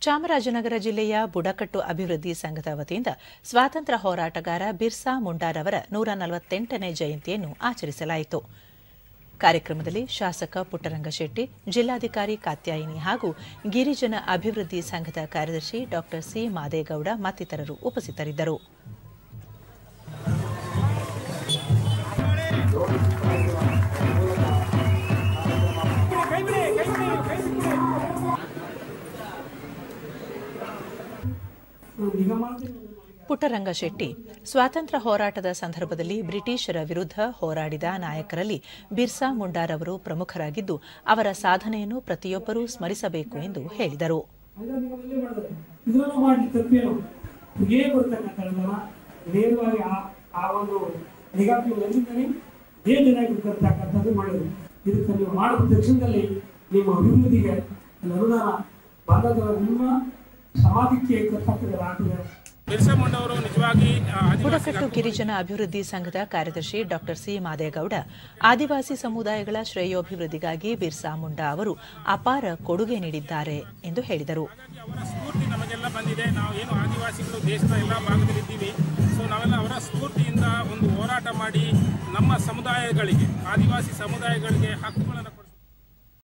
ಚಾಮರಾಜನಗರ ಜಿಲ್ಲೆಯ ಬುಡಕಟ್ಟು ಅಭಿವೃದ್ಧಿ ಸಂಘದ ವತಿಯಿಂದ ಸ್ವಾತಂತ್ರ್ಯ ಹೋರಾಟಗಾರ ಬಿರ್ಸಾ ಮುಂಡಾರವರ 148ನೇ ಜಯಂತಿಯನ್ನು ಆಚರಿಸಲಾಯಿತು. ಕಾರ್ಯಕ್ರಮದಲ್ಲಿ ಶಾಸಕ ಪುಟ್ಟರಂಗಶೆಟ್ಟಿ, ಜಿಲ್ಲಾಧಿಕಾರಿ ಕಾತ್ಯಾಯಿನಿ ಹಾಗೂ ಗಿರಿಜನ ಅಭಿವೃದ್ಧಿ ಸಂಘದ ಕಾರ್ಯದರ್ಶಿ ಡಾ ಸಿ ಮಾದೇಗೌಡ ಮತ್ತಿತರರು ಉಪಸ್ಥಿತರಿದ್ದರು. ಪುಟ್ಟರಂಗಶೆಟ್ಟಿ ಸ್ವಾತಂತ್ರ್ಯ ಹೋರಾಟದ ಸಂದರ್ಭದಲ್ಲಿ ಬ್ರಿಟಿಷರ ವಿರುದ್ಧ ಹೋರಾಡಿದ ನಾಯಕರಲ್ಲಿ ಬಿರ್ಸಾ ಮುಂಡಾರವರು ಪ್ರಮುಖರಾಗಿದ್ದು, ಅವರ ಸಾಧನೆಯನ್ನು ಪ್ರತಿಯೊಬ್ಬರೂ ಸ್ಮರಿಸಬೇಕು ಎಂದು ಹೇಳಿದರು. ಬುಡಕಟ್ಟು ಗಿರಿಜನ ಅಭಿವೃದ್ಧಿ ಸಂಘದ ಕಾರ್ಯದರ್ಶಿ ಡಾ ಸಿ ಮಾದೇಗೌಡ, ಆದಿವಾಸಿ ಸಮುದಾಯಗಳ ಶ್ರೇಯೋಭಿವೃದ್ಧಿಗಾಗಿ ಬಿರ್ಸಾ ಮುಂಡಾ ಅವರು ಅಪಾರ ಕೊಡುಗೆ ನೀಡಿದ್ದಾರೆ ಎಂದು ಹೇಳಿದರು. ಅವರ ಸ್ಫೂರ್ತಿ ನಮಗೆಲ್ಲ ಬಂದಿದೆ. ನಾವು ಏನು ಆದಿವಾಸಿಗಳು ದೇಶದ ಎಲ್ಲ ಭಾಗದಲ್ಲಿದ್ದೀವಿ. ಸೊ ನಾವೆಲ್ಲ ಅವರ ಸ್ಫೂರ್ತಿಯಿಂದ ಒಂದು ಹೋರಾಟ ಮಾಡಿ ನಮ್ಮ ಸಮುದಾಯಗಳಿಗೆ, ಆದಿವಾಸಿ ಸಮುದಾಯಗಳಿಗೆ ಹಕ್ಕುಗಳನ್ನು